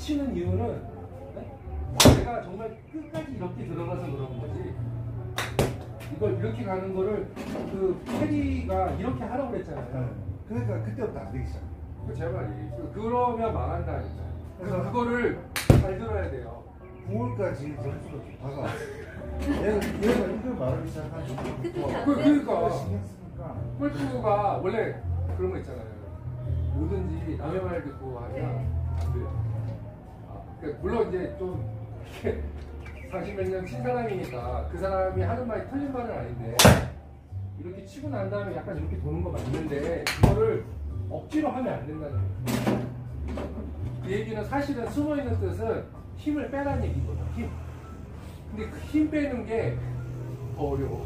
치는 이유는 네? 내가 정말 끝까지 이렇게 들어가서 그런 거지. 이걸 이렇게 가는 거를 그 캐디가 이렇게 하라고 그랬잖아요. 그러니까 그때부터 안 되기 시작. 제 말이. 그러면 망한다니까. 그래서 그거를 잘 들어야 돼요. 9월까지 점수가 좋다가 얘가 이걸 말하기 시작한 그러니까 신경 쓰니까 골프가 원래 그런 거 있잖아요. 뭐든지 남의 말 듣고 하면 안 돼요. 그러니까 물론 이제 좀 40몇 년 친 사람이니까 그 사람이 하는 말이 틀린 말은 아닌데 이렇게 치고 난 다음에 약간 이렇게 도는 거 맞는데 그거를 억지로 하면 안 된다는 거예요. 그 얘기는 사실은 숨어있는 뜻은 힘을 빼라는 얘기거든요. 힘. 근데 그 힘 빼는 게 더 어려워.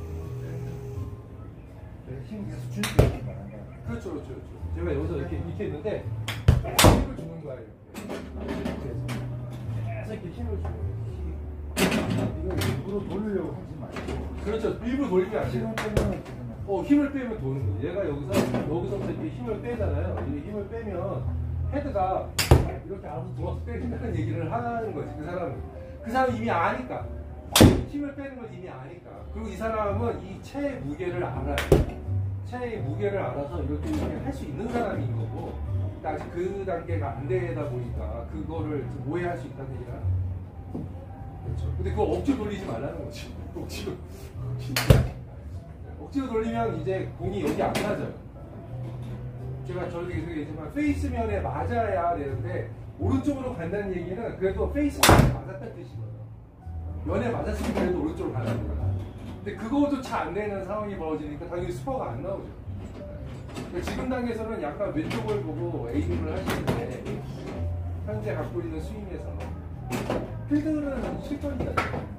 힘 계속 줄게 이렇게 말한다. 그렇죠, 그렇죠, 그렇죠. 제가 여기서 이렇게 있는데 힘을 주는 거예요. 계속 이렇게 힘을 주는 거예요. 이거 일부러 돌리려고 하지 말고. 그렇죠. 일부러 돌리면 안 돼요. 힘을 빼면 도는 거예요. 얘가 여기서부터 이렇게 힘을 빼잖아요. 이 힘을 빼면 헤드가 이렇게 알아서 돌아서 빼진다는 얘기를 하는 거지. 그 사람은 이미 아니까. 힘을 빼는 걸 이미 아니까. 그리고 이 사람은 이 체의 무게를 알아요. 체의 무게를 알아서 이렇게 할 수 있는 사람인 거고, 아직 그 단계가 안 되다 보니까 그거를 오해할 수 있다는 얘기를 하는 거죠. 그렇죠. 근데 그거 억지로 돌리지 말라는 거지. 억지로 돌리면 이제 공이 여기 안 맞아요. 제가 저에게 계속 얘기했지만 페이스면에 맞아야 되는데 오른쪽으로 간다는 얘기는 그래도 페이스면에 맞았다는 뜻이거든요. 면에 맞았으니까 그래도 오른쪽으로 가는 거야. 근데 그것도 잘 안 되는 상황이 벌어지니까 당연히 스코어가 안 나오죠. 그러니까 지금 단계에서는 약간 왼쪽을 보고 에이밍을 하시는데 현재 갖고 있는 스윙에서 필드는 실전이잖아요.